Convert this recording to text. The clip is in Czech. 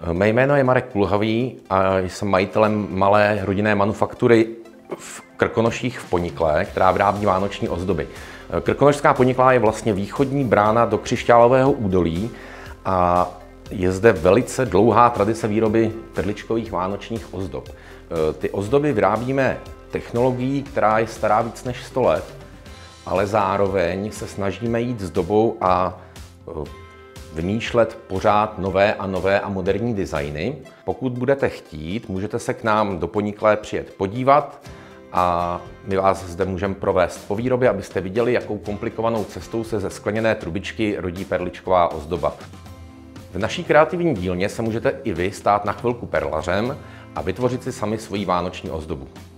Mé jméno je Marek Kulhavý a jsem majitelem malé rodinné manufaktury v Krkonoších v Ponikle, která vyrábí vánoční ozdoby. Krkonošská Ponikla je vlastně východní brána do Křišťálového údolí a je zde velice dlouhá tradice výroby perličkových vánočních ozdob. Ty ozdoby vyrábíme technologií, která je stará víc než 100 let, ale zároveň se snažíme jít s dobou a vymýšlet pořád nové a moderní designy. Pokud budete chtít, můžete se k nám do Ponikle přijet podívat a my vás zde můžeme provést po výrobě, abyste viděli, jakou komplikovanou cestou se ze skleněné trubičky rodí perličková ozdoba. V naší kreativní dílně se můžete i vy stát na chvilku perlařem a vytvořit si sami svoji vánoční ozdobu.